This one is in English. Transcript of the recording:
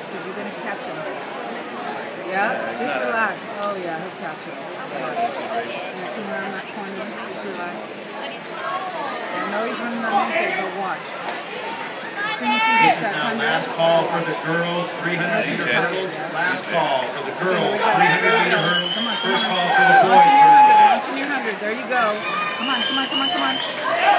because you're going to catch him. Yeah? Just relax. Oh, yeah, he'll catch him. Yeah, come around that corner. Just relax. I know he's running on the inside, but watch. As soon as he This gets is that now 100, last call for the girls, 300-meter hurdles. Last call for the girls, 300-meter hurdles. First call for the boys. Launch in your 100. There you go. Come on, come on, come on, come on.